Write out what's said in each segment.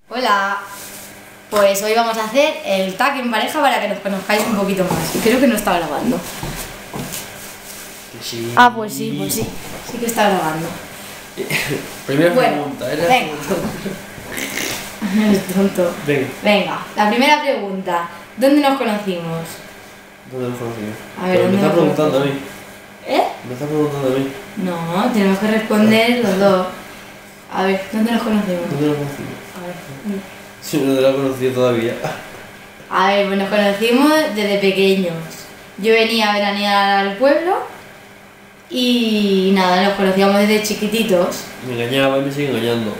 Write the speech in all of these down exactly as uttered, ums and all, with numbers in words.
Hola, pues hoy vamos a hacer el tag en pareja para que nos conozcáis un poquito más. Y creo que no está grabando. Sí. Ah, pues sí, pues sí, sí que está grabando. Primera bueno, pregunta, ¿era? Venga. Es tonto. Venga. Venga, la primera pregunta. ¿Dónde nos conocimos? ¿Dónde nos conocimos? A ver, Pero ¿dónde me estás nos preguntando a mí. ¿Eh? Me estás preguntando a mí. No, tenemos que responder los dos. A ver, ¿dónde nos conocimos? ¿Dónde nos conocimos? A ver. Si no te la he conocido todavía. A ver, pues nos conocimos desde pequeños. Yo venía a veranear al pueblo y nada, nos conocíamos desde chiquititos. Me engañaba y me sigue engañando.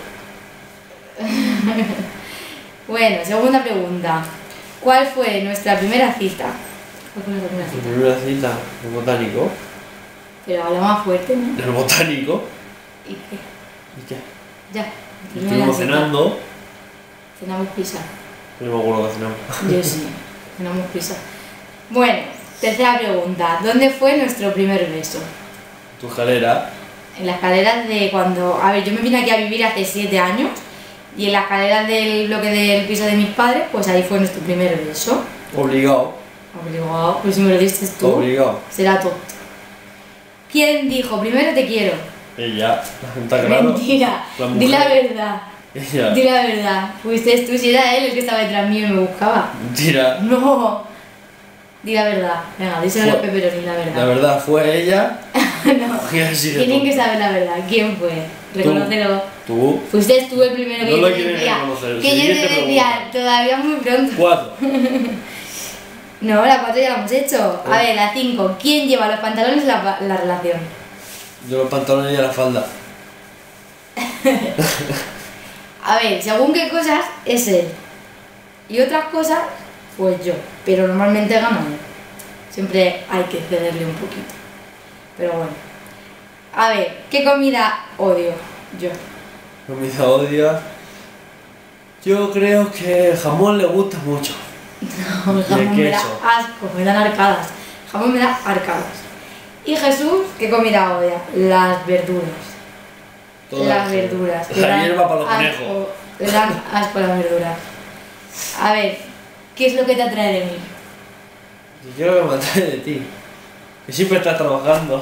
Bueno, segunda pregunta. ¿Cuál fue nuestra primera cita? ¿Cuál fue nuestra primera Mi cita? primera cita, el botánico. Pero habla más fuerte, ¿no? El botánico. ¿Y qué? ¿Y qué? Ya. primera Estuvimos cita. cenando. Cenamos pizza. No me acuerdo que cenamos. Yo sí, cenamos pizza. Bueno, tercera pregunta. ¿Dónde fue nuestro primer beso? Tu escalera. En las escaleras de cuando... A ver, yo me vine aquí a vivir hace siete años y en las escaleras del bloque del piso de mis padres, pues ahí fue nuestro primer beso. Obligado. Obligado, pues si me lo diste tú, Obligado. será tonto. ¿Quién dijo primero te quiero? Ella. Está claro. Mentira, La mujer. di la verdad, Ella. di la verdad. Fuiste tú, si era él el que estaba detrás mío y me buscaba. Mentira. No, di la verdad. Venga, díselo a los Fue- peperonis la La verdad. verdad fue ella. No, Y así de tienen que tonto. saber la verdad. ¿Quién fue? Reconócelo. Tú. Fuiste tú el primero que No yo lo te quieren decía. reconocer. Que yo Siguiente te decía, pregunta. todavía muy pronto. Cuatro. No, la cuatro ya la hemos hecho. A Eh. ver, la cinco. ¿Quién lleva los pantalones en la, en la relación? Yo los pantalones y la falda. A ver, según qué cosas es él. Y otras cosas, pues yo. Pero normalmente gana él. Siempre hay que cederle un poquito. Pero bueno. A ver, ¿qué comida odio? Yo. Comida odia. Yo creo que el jamón le gusta mucho. No, el Y el jamón me da queso. asco, me dan arcadas. El jamón me da arcadas. Y Jesús, ¿qué comida odia? Las verduras. Todas. Las verduras. Le La dan hierba para los asco, conejos. Le dan asco las verduras. A ver, ¿qué es lo que te atrae de mí? Yo quiero que me atrae de ti. Que siempre estás trabajando.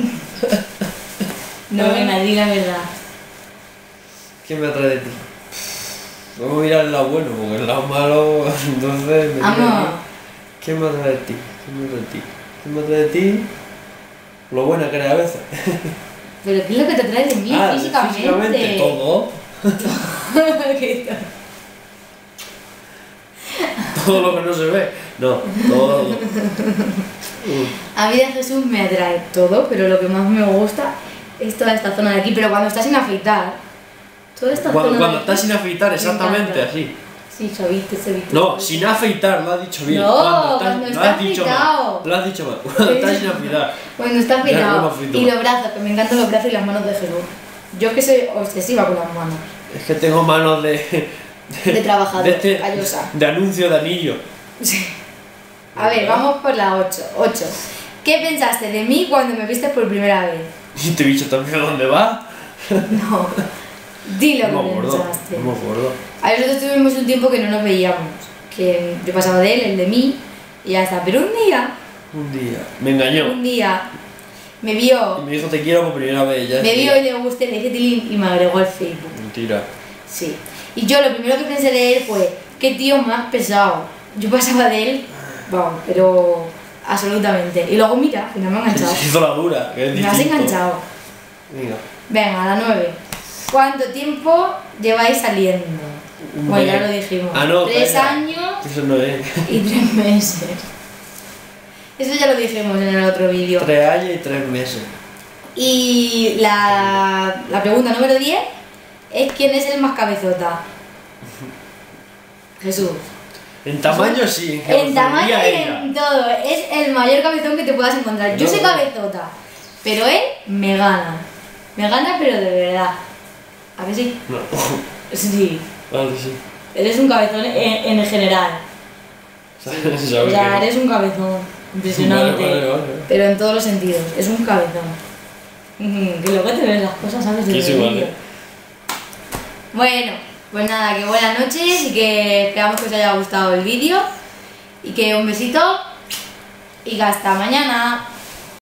No, venga, di la verdad. ¿Qué me atrae de ti? Vamos a mirar el lado bueno, porque el lado malo, entonces me Amor. mira- ¿Qué me atrae de ti? ¿Qué me atrae de ti? ¿Qué me atrae de ti? Lo buena que eres a veces. ¿Pero qué es lo que te atrae de mí Ah, físicamente? físicamente, todo. ¿Qué tal? Todo lo que no se ve. No, todo. Uh, A mí de Jesús me atrae todo, pero lo que más me gusta es toda esta zona de aquí. Pero cuando estás sin afeitar, toda esta Cuando, zona cuando de aquí, estás sin afeitar, me exactamente encanta. así. Sí, suavite, suavite. No, sin afeitar, lo has dicho bien. No, cuando cuando lo está has dicho mal. afeitado. Lo has dicho mal. Cuando estás sin afeitar. Cuando está Ya, no afeitado. me afeito Y más. los brazos, que me encantan los brazos y las manos de Jesús. Yo es que soy obsesiva con las manos. Es que tengo manos de. De trabajador, de, este- callosa. de anuncio de anillo. A ver, vamos por la ocho. ocho. ¿Qué pensaste de mí cuando me viste por primera vez? Y te he dicho también a dónde va. No. Di lo No me que acuerdo. pensaste. No me acuerdo. A ver, nosotros tuvimos un tiempo que no nos veíamos. Que yo pasaba de él, él de mí, y ya está. Pero un día, Un día. Me engañó. un día, me Y vio, me dijo te quiero por primera vez. Ya me es vio que- y le gusté, le dije tilín y me agregó al Facebook. Mentira. Sí. Y yo lo primero que pensé de él fue, qué tío más pesado. Yo pasaba de él, vamos, pero absolutamente. Y luego mira, al final me ha enganchado. Se hizo la dura. Que es Me has distinto. enganchado. Venga. Venga, a la nueve. ¿Cuánto tiempo lleváis saliendo? Un Bueno, ya mes. lo dijimos. Ah, no, Tres calla. años Eso no es. y tres meses. Eso ya lo dijimos en el otro vídeo. Tres años y tres meses. Y la, la pregunta número diez es ¿quién es el más cabezota? Jesús. En tamaño sí. En tamaño y ella. en todo. Es el mayor cabezón que te puedas encontrar. Yo No. soy cabezota, pero él me gana. Me gana, pero de verdad. ¿A que sí? No. Sí. Vale, sí. Eres un cabezón en, en general. ¿Sabes O sea, que- eres un cabezón. Impresionante. Vale, vale, vale. Pero en todos los sentidos. Es un cabezón. Mm, Que luego te ves las cosas, ¿sabes? Que Desde sí, el vale. vídeo. Bueno, Pues nada, que buenas noches y que esperamos que os haya gustado el vídeo. Y que un besito y que hasta mañana.